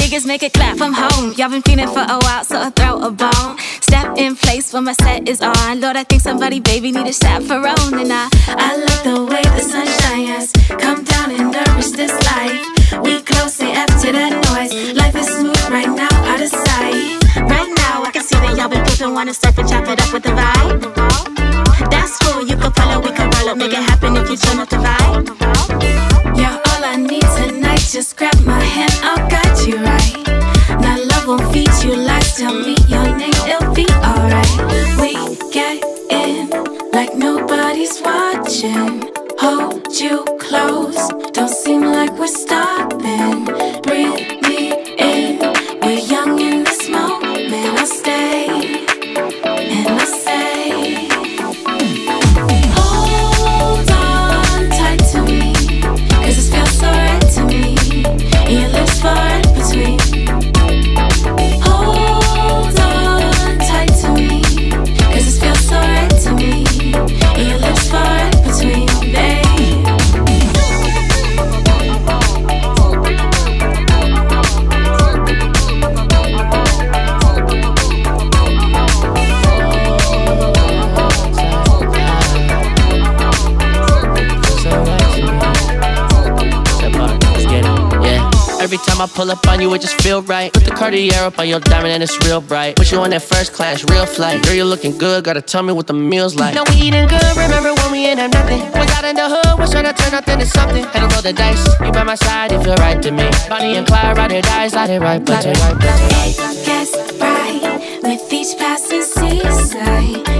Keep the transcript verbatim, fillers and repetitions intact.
Speakers make it clap from home. Y'all been feeling for a while, so I throw a bone. Step in place when my set is on. Lord, I think somebody, baby, need a chaperone. And I, I like the way the sun shines. Come down and nourish this life. We close it after that noise. Life is smooth right now, out of sight. Right now, I can see that y'all been flipping, wanna surf and chop it up with the vibe. That's cool, you can follow, we can roll up, make it happen if you turn up the vibe. You're all I need tonight, just grab my hand, I'll guide you right. Now love won't feed you lies, tell me your name, it'll be alright. We get in like nobody's watching. Hold you close, don't seem like we're stopping. Breathe me in, we're young in this moment. I'll stay, and I'll say, hold on tight to me, cause this feels so right to me, and your lips far in between. Hold on tight to me, cause this feels so right to me, and your lips far in between, babe. Every time I pull up on you, it just feel right. Put the Cartier up on your diamond and it's real bright. Put you on that first class, real flight. Girl, you looking good, gotta tell me what the meal's like. Know we eating good, remember when we ain't have nothing. Was out in the hood, was trying to turn nothing to something. Had to roll the dice, you by my side, you feel right to me. Bonnie and Clyde, ride or die, slide it right, but it right, but it right. It gets bright with each passing seaside.